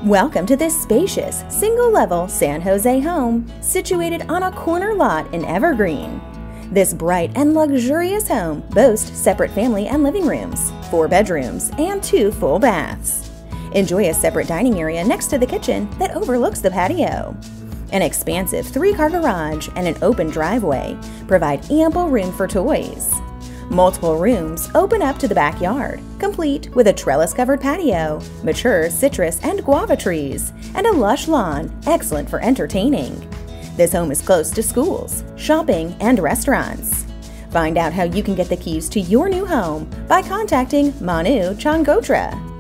Welcome to this spacious, single-level San Jose home situated on a corner lot in Evergreen. This bright and luxurious home boasts separate family and living rooms, 4 bedrooms, and 2 full baths. Enjoy a separate dining area next to the kitchen that overlooks the patio. An expansive 3-car garage and an open driveway provide ample room for toys. Multiple rooms open up to the backyard, complete with a trellis-covered patio, mature citrus and guava trees, and a lush lawn excellent for entertaining. This home is close to schools, shopping, and restaurants. Find out how you can get the keys to your new home by contacting Manu Changotra.